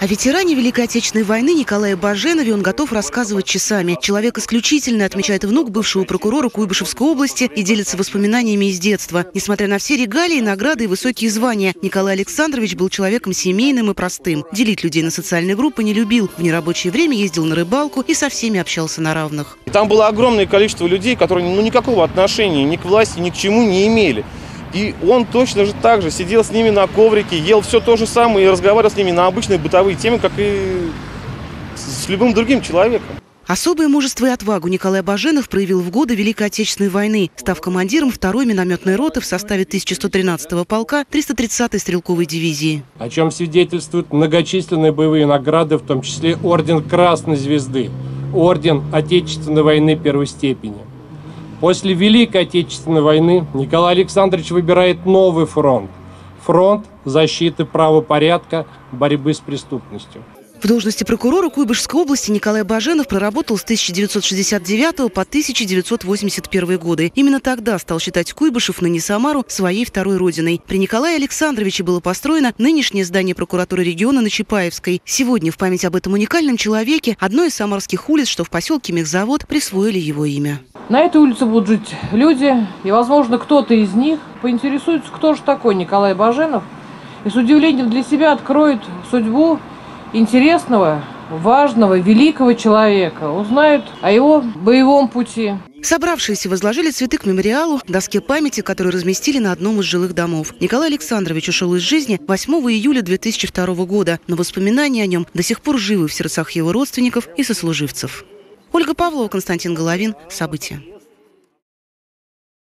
О ветеране Великой Отечественной войны Николае Баженове он готов рассказывать часами. Человек исключительный, отмечает внук бывшего прокурора Куйбышевской области и делится воспоминаниями из детства. Несмотря на все регалии, награды и высокие звания, Николай Александрович был человеком семейным и простым. Делить людей на социальные группы не любил. В нерабочее время ездил на рыбалку и со всеми общался на равных. Там было огромное количество людей, которые никакого отношения ни к власти, ни к чему не имели. И он точно же так же сидел с ними на коврике, ел все то же самое и разговаривал с ними на обычные бытовые темы, как и с любым другим человеком. Особое мужество и отвагу Николай Баженов проявил в годы Великой Отечественной войны, став командиром 2-й минометной роты в составе 1113-го полка 330-й стрелковой дивизии. О чем свидетельствуют многочисленные боевые награды, в том числе орден Красной Звезды, орден Отечественной войны первой степени. После Великой Отечественной войны Николай Александрович выбирает новый фронт – фронт защиты правопорядка, борьбы с преступностью. В должности прокурора Куйбышевской области Николай Баженов проработал с 1969 по 1981 годы. Именно тогда стал считать Куйбышев, ныне Самару, своей второй родиной. При Николае Александровиче было построено нынешнее здание прокуратуры региона на Чапаевской. Сегодня в память об этом уникальном человеке одной из самарских улиц, что в поселке Мехзавод, присвоили его имя. На этой улице будут жить люди, и, возможно, кто-то из них поинтересуется, кто же такой Николай Баженов, и с удивлением для себя откроет судьбу интересного, важного, великого человека, узнают о его боевом пути. Собравшиеся возложили цветы к мемориалу, доске памяти, которую разместили на одном из жилых домов. Николай Александрович ушел из жизни 8 июля 2002 года, но воспоминания о нем до сих пор живы в сердцах его родственников и сослуживцев. Ольга Павлова, Константин Головин. События.